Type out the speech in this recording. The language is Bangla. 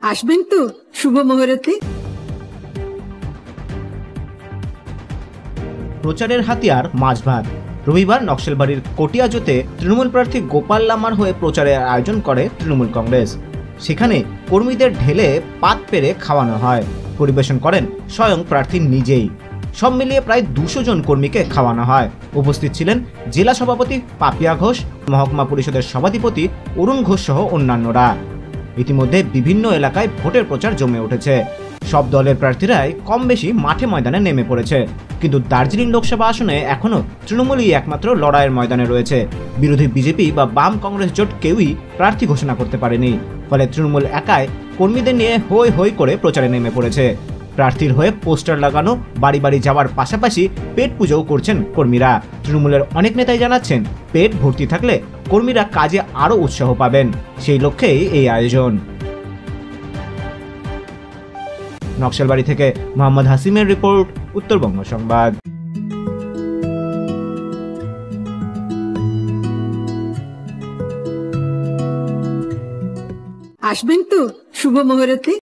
আসবেন তো শুভ মুহূর্তে। প্রচারের হাতিয়ার মাছ ভাত। রবিবার নকশালবাড়ির কটিয়াজোতে তৃণমূল প্রার্থী গোপাল লামার হয়ে প্রচারের আয়োজন করে তৃণমূল কংগ্রেস। সেখানে কর্মীদের ঢেলে পাত পেরে খাওয়ানো হয়। পরিবেশন করেন স্বয়ং প্রার্থী নিজেই। সব মিলিয়ে প্রায় 200 জন কর্মীকে খাওয়ানো হয়। উপস্থিত ছিলেন জেলা সভাপতি পাপিয়া ঘোষ, মহকুমা পরিষদের সভাধিপতি অরুণ ঘোষ সহ অন্যান্যরা। ইতিমধ্যে বিভিন্ন এলাকায় ভোটের প্রচার জমে উঠেছে। সব দলের প্রার্থীরাই কম বেশি মাঠে ময়দানে নেমে পড়েছে। কিন্তু দার্জিলিং লোকসভা আসনে এখনও তৃণমূলই একমাত্র লড়াইয়ের ময়দানে রয়েছে। বিরোধী বিজেপি বা বাম কংগ্রেস জোট কেউই প্রার্থী ঘোষণা করতে পারেনি। ফলে তৃণমূল একাই কর্মীদের নিয়ে হই হই করে প্রচারে নেমে পড়েছে। প্রার্থীর হয়ে পোস্টার লাগানো, বাড়ি বাড়ি যাওয়ার পাশাপাশি পেট পুজোও করছেন কর্মীরা। তৃণমূলের অনেক নেতাই জানাচ্ছেন, পেট ভর্তি থাকলে কর্মীরা কাজে আরও উৎসাহ পাবেন। সেই লক্ষ্যেই এই আয়োজন। নকশালবাড়ি থেকে মোহাম্মদ হাসিমের রিপোর্ট, উত্তরবঙ্গ সংবাদ। আসবেন তো শুভ মুহূর্তে।